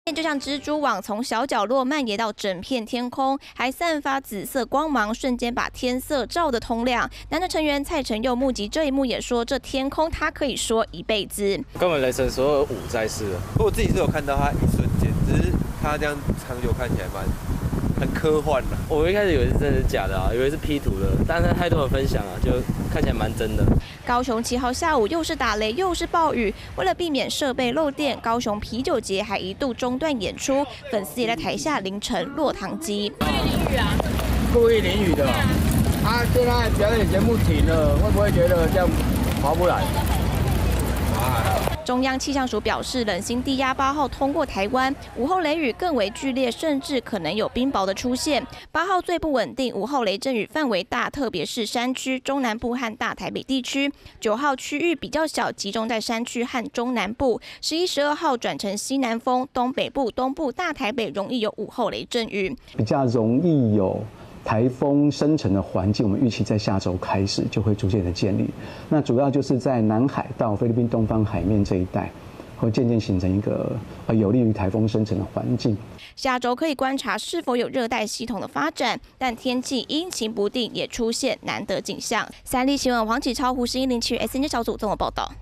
就像蜘蛛网从小角落蔓延到整片天空，还散发紫色光芒，瞬间把天色照得通亮。男团成员蔡成佑目击这一幕也说，这天空他可以说一辈子。 根本雷神所有舞在世了， 我自己是有看到他一瞬间，只是他这样长久看起来很科幻啦。 我一开始以为是真的假的啊，以为是 P 图的，但是太多人分享啊，就看起来蛮真的。 高雄7号下午又是打雷又是暴雨，为了避免设备漏电，高雄啤酒节还一度中断演出，粉丝也在台下凌晨落汤鸡。 故意淋雨的，现在表演节目停了，会不会觉得这样划不来？ 中央气象署表示，冷心低压8号通过台湾，午后雷雨更为剧烈，甚至可能有冰雹的出现。8号最不稳定，午后雷阵雨范围大，特别是山区、中南部和大台北地区。9号区域比较小，集中在山区和中南部。11、12号转成西南风，东北部、东部、大台北容易有午后雷阵雨， 比较容易有台风生成的环境，我们预期在下周开始就会逐渐的建立。那主要就是在南海到菲律宾东方海面这一带，会渐渐形成一个有利于台风生成的环境。 下周可以观察是否有热带系统的发展，但天气阴晴不定，也出现难得景象。3立新闻黄启超、胡世英、林奇宇 SNG 小组综合报道。